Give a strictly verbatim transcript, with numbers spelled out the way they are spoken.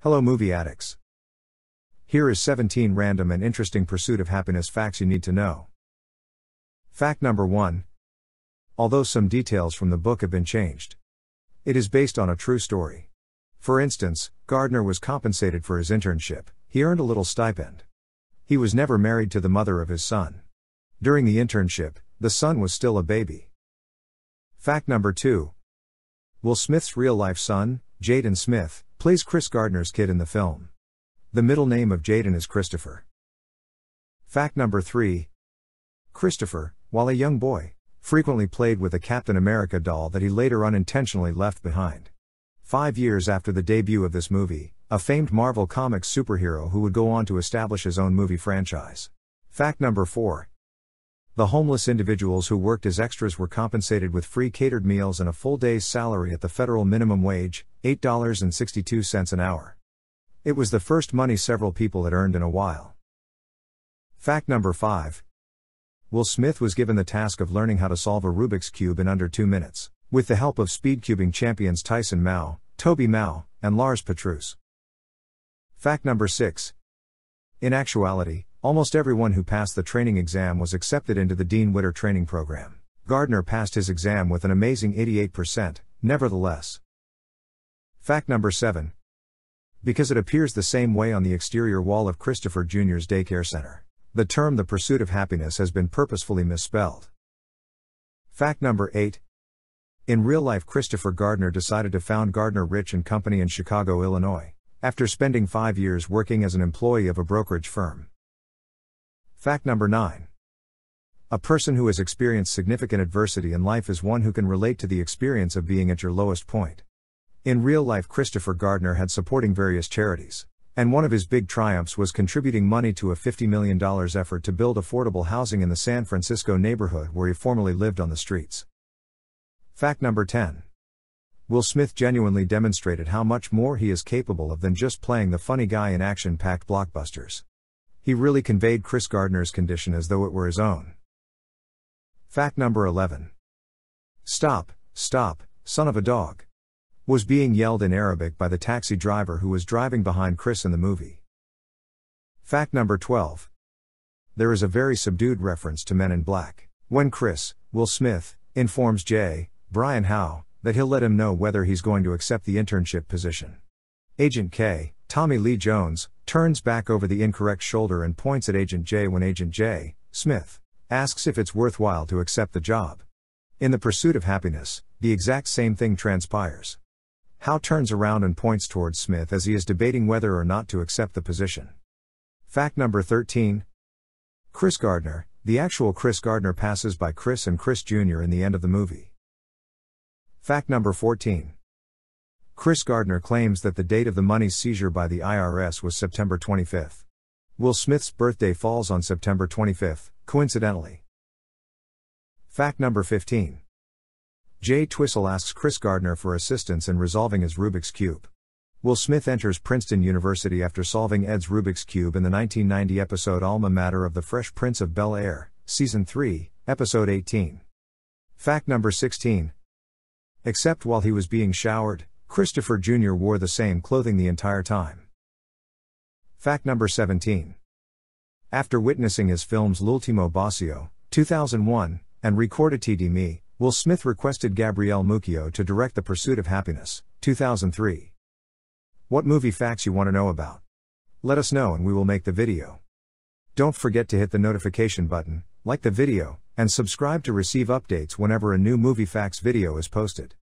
Hello movie addicts. Here is seventeen random and interesting pursuit of happiness facts you need to know. Fact number one. Although some details from the book have been changed, it is based on a true story. For instance, Gardner was compensated for his internship. He earned a little stipend. He was never married to the mother of his son. During the internship, the son was still a baby. Fact number two. Will Smith's real-life son, Jaden Smith, plays Chris Gardner's kid in the film. The middle name of Jaden is Christopher. Fact number three. Christopher, while a young boy, frequently played with a Captain America doll that he later unintentionally left behind. Five years after the debut of this movie, a famed Marvel Comics superhero who would go on to establish his own movie franchise. Fact number four. The homeless individuals who worked as extras were compensated with free catered meals and a full day's salary at the federal minimum wage, eight dollars and sixty-two cents an hour. It was the first money several people had earned in a while. Fact number five. Will Smith was given the task of learning how to solve a Rubik's Cube in under two minutes, with the help of speedcubing champions Tyson Mao, Toby Mao, and Lars Petrus. Fact number six. In actuality, almost everyone who passed the training exam was accepted into the Dean Witter training program. Gardner passed his exam with an amazing eighty-eight percent, nevertheless. Fact number seven. Because it appears the same way on the exterior wall of Christopher Junior's daycare center, the term the pursuit of happiness has been purposefully misspelled. Fact number eight. In real life, Christopher Gardner decided to found Gardner Rich and Company in Chicago, Illinois, after spending five years working as an employee of a brokerage firm. Fact number nine. A person who has experienced significant adversity in life is one who can relate to the experience of being at your lowest point. In real life, Christopher Gardner had supporting various charities, and one of his big triumphs was contributing money to a fifty million dollars effort to build affordable housing in the San Francisco neighborhood where he formerly lived on the streets. Fact number ten. Will Smith genuinely demonstrated how much more he is capable of than just playing the funny guy in action-packed blockbusters. He really conveyed Chris Gardner's condition as though it were his own. Fact number eleven. Stop, stop, son of a dog, was being yelled in Arabic by the taxi driver who was driving behind Chris in the movie. Fact number twelve. There is a very subdued reference to Men in Black, when Chris, Will Smith, informs J. Brian Howe, that he'll let him know whether he's going to accept the internship position. Agent K, Tommy Lee Jones, turns back over the incorrect shoulder and points at Agent J when Agent J, Smith, asks if it's worthwhile to accept the job. In the pursuit of happiness, the exact same thing transpires. Howe turns around and points towards Smith as he is debating whether or not to accept the position. Fact number thirteen. Chris Gardner, the actual Chris Gardner, passes by Chris and Chris Junior in the end of the movie. Fact number fourteen. Chris Gardner claims that the date of the money's seizure by the I R S was September twenty-fifth. Will Smith's birthday falls on September twenty-fifth, coincidentally. Fact number fifteen. Jay Twistle asks Chris Gardner for assistance in resolving his Rubik's Cube. Will Smith enters Princeton University after solving Ed's Rubik's Cube in the nineteen ninety episode Alma Mater of The Fresh Prince of Bel-Air, Season three, Episode eighteen. Fact number sixteen. Except while he was being showered, Christopher Junior wore the same clothing the entire time. Fact number seventeen. After witnessing his films L'ultimo bacio, two thousand one, and Ricordati di me, Will Smith requested Gabrielle Mucchio to direct The Pursuit of Happiness, two thousand three. What movie facts you want to know about? Let us know and we will make the video. Don't forget to hit the notification button, like the video, and subscribe to receive updates whenever a new movie facts video is posted.